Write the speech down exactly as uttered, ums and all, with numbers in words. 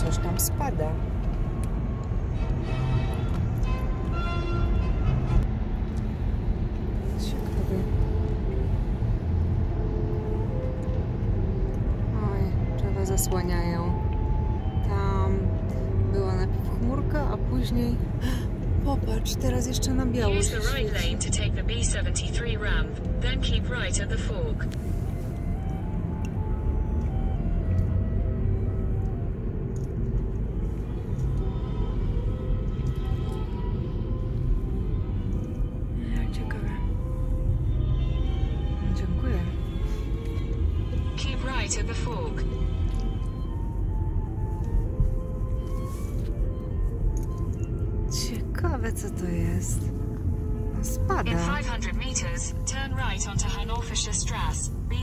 coś tam spada. Ciekawe. Oj, drzewa zasłaniają. Tam była najpierw chmurka, a później... Popatrz, teraz jeszcze na biało się świeci. Ciekawe. Dziękuję. Keep right at the fork. Ciekawe, co to jest. No, spada. In five hundred meters, turn right onto Hannoversche Straße.